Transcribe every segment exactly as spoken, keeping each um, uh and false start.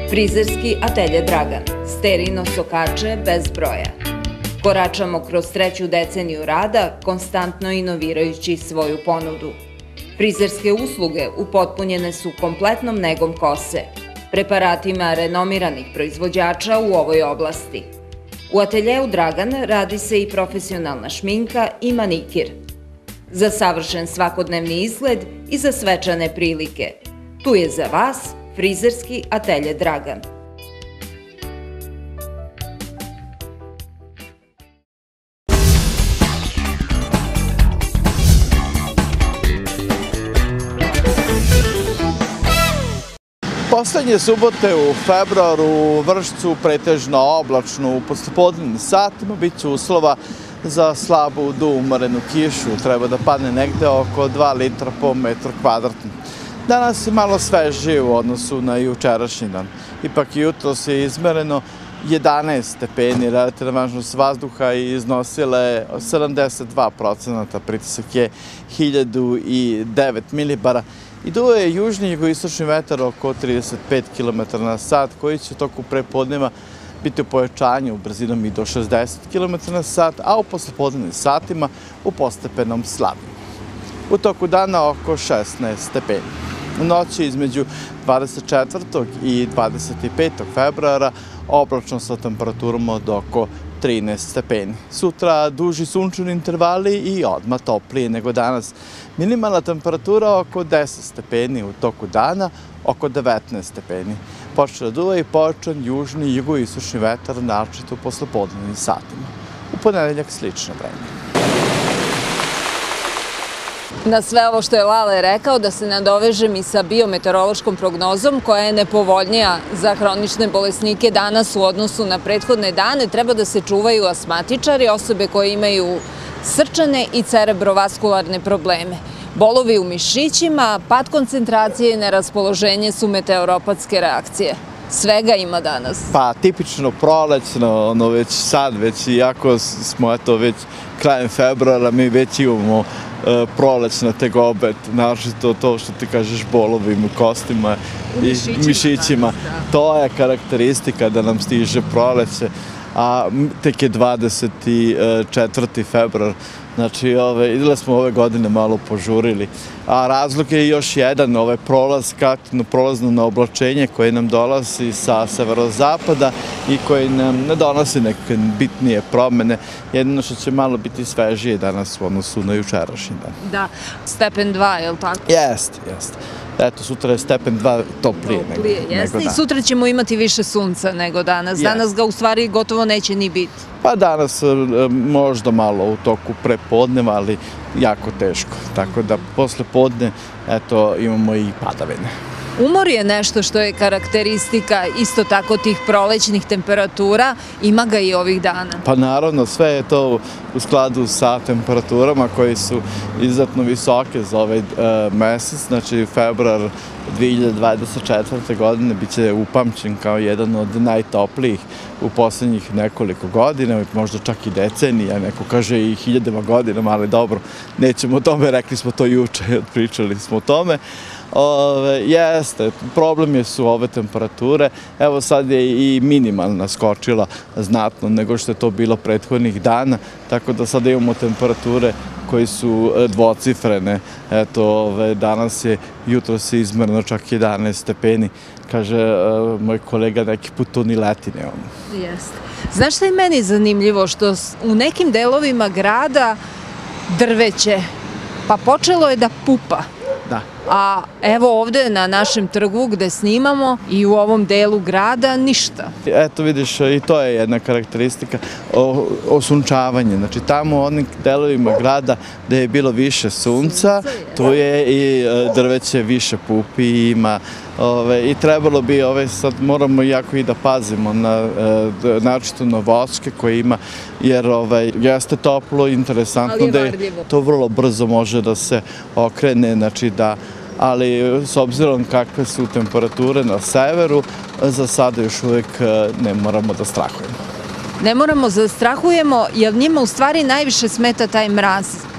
Frizerski atelje Dragan, sterino sokače bez broja. Koračamo kroz treću deceniju rada, konstantno inovirajući svoju ponudu. Frizerske usluge upotpunjene su kompletnom negom kose, preparatima renomiranih proizvođača u ovoj oblasti. U ateljeu Dragan radi se i profesionalna šminka i manikir. Za savršen svakodnevni izgled i za svečane prilike. Tu je za vas Frizerski atelje Dragan. Poslednje subote u februaru u Vršcu, pretežno oblačno u poslepodnevnim satima, bit će uslova za slabu do umerenu kišu. Treba da padne negde oko dva litra po metru kvadratnom. Danas je malo svežije u odnosu na jučerašnji dan. Ipak jutros je izmereno jedanaest stepeni, relativna vlažnost vazduha i iznosila je sedamdeset dva procenata, pritisak je hiljadu devet milibara. I duo je južni jugoistočni vetar oko trideset pet kilometara na sat, koji će u toku prepodneva biti u pojačanju brzinom i do šezdeset kilometara na sat, a u poslepodnevnim satima u postepenom slabiju. U toku dana oko šesnaest stepeni. U noći između dvadeset četvrtog i dvadeset petog februara oblačno sa temperaturom od oko trinaest stepeni. Sutra duži sunčani intervali i odmah toplije nego danas. Minimalna temperatura oko deset stepeni, u toku dana oko devetnaest stepeni. Počne da duva i pojačan južni i jugoistočni vetar, naročito u poslepodnevnim satima. U ponedeljak slično vreme. Na sve ovo što je Lale rekao, da se nadovežem i sa biometeorološkom prognozom koja je nepovoljnija za hronične bolesnike danas u odnosu na prethodne dane. Treba da se čuvaju astmatičari, osobe koje imaju srčane i cerebrovaskularne probleme. Bolovi u mišićima, pad koncentracije i neraspoloženje su meteoropatske reakcije. Svega ima danas. Pa, tipično prolećno, ono već sad, već iako smo eto već krajem februara, mi već imamo prolećna tegobe, naročito to što ti kažeš bolovim u kostima i mišićima. To je karakteristika da nam stiže proleće, a tek je dvadeset četvrti februar. Znači, idele smo ove godine malo požurili. A razlog je još jedan, ovaj prolaz, prolazno na oblačenje koje nam dolazi sa severozapada i koje nam ne donosi neke bitnije promene. Jedino što će malo biti svežije danas u odnosu na jučerašnji dan. Da, stepen dva, je li tako? Jeste, jeste. Eto, sutra je stepen dva toplije nego danas. Jeste, i sutra ćemo imati više sunca nego danas. Danas ga u stvari gotovo neće ni biti. Pa danas možda malo u toku prepodneva, ali jako teško. Tako da posle podne, eto, imamo i padavine. Umor je nešto što je karakteristika isto tako tih prolećnih temperatura, ima ga i ovih dana. Pa naravno, sve je to u skladu sa temperaturama koje su izuzetno visoke za ovaj mesec, znači februar dve hiljade dvadeset četvrte. godine biće upamćen kao jedan od najtoplijih u poslednjih nekoliko godina, možda čak i decenija, neko kaže i hiljadama godinama, ali dobro, nećemo o tome, rekli smo to juče, pričali smo o tome. Jeste, problem su ove temperature. Evo sad je i minimalna skočila znatno nego što je to bilo prethodnih dana, tako da sada imamo temperature koje su dvocifrene. Eto, danas je, jutro se izmerno čak jedanaest stepeni. Kaže moj kolega, neki put to ni leti nemamo. Jeste. Znaš šta je meni zanimljivo? Što u nekim delovima grada drveće, pa počelo je da pupa. Da. A evo ovde na našem trgu gde snimamo i u ovom delu grada ništa. Eto vidiš, i to je jedna karakteristika, osunčavanje. Znači tamo u onim delovima grada gde je bilo više sunca, tu je i drveće više pupi ima. I trebalo bi, sad moramo jako i da pazimo naročito na voćke koje ima, jer jeste toplo, interesantno da to vrlo brzo može da se okrene, znači da, ali s obzirom kakve su temperature na severu, za sada još uvek ne moramo da strahujemo. Ne moramo da strahujemo, jer njima u stvari najviše smeta taj mraz.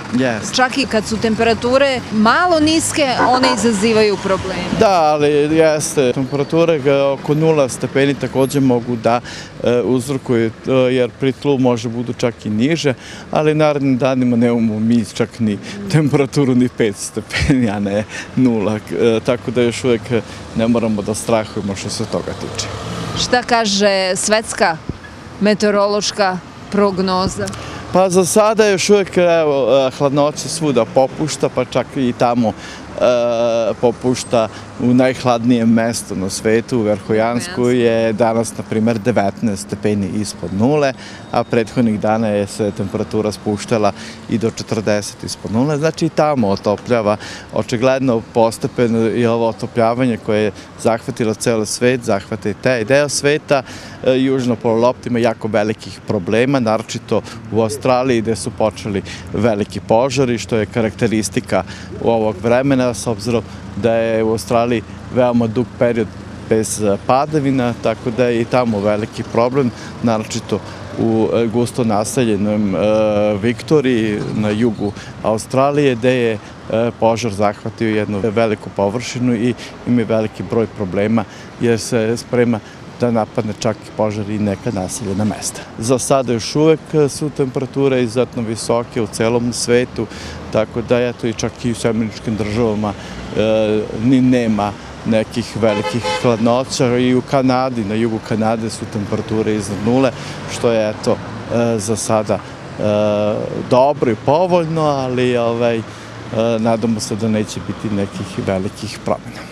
Jeste. Čak i kad su temperature malo niske, one izazivaju probleme. Da, ali jeste. Temperature oko nula stepeni takođe mogu da e, uzrokuju, e, jer pri tlu može budu čak i niže, ali narednim danima nemamo mi čak ni temperaturu ni pet stepeni, a ne nula. E, tako da još uvek ne moramo da strahujemo što se toga tiče. Šta kaže svetska meteorološka prognoza? Pa za sada još uvek evo, hladnoća svuda popušta, pa čak i tamo e, popušta u najhladnijem mestu na svetu, u Verhojansku je danas, na primer, devetnaest stepeni ispod nule, a prethodnih dana je se temperatura spuštala i do četrdeset ispod nule, znači i tamo otopljava. Očigledno postepeno i ovo otopljavanje koje je zahvatilo ceo svet, zahvata i taj deo sveta, južno pololopta ima jako velikih problema, naročito u Australiji gde su počeli veliki požari, što je karakteristika ovog vremena, s obzirom da je u Australiji veoma dug period bez padavina, tako da je i tamo veliki problem, naročito u gusto naseljenom Viktoriji na jugu Australije, gde je požar zahvatio jednu veliku površinu i ima veliki broj problema jer se sprema da napadne čak i požar i neka naseljena mesta. Za sada još uvek su temperature izuzetno visoke u celom svetu, tako da eto i čak i u Američkim državama e, ni nema nekih velikih hladnoća. I u Kanadi, na jugu Kanade su temperature iznad nule, što je eto e, za sada e, dobro i povoljno, ali ovaj, e, nadamo se da neće biti nekih velikih promjena.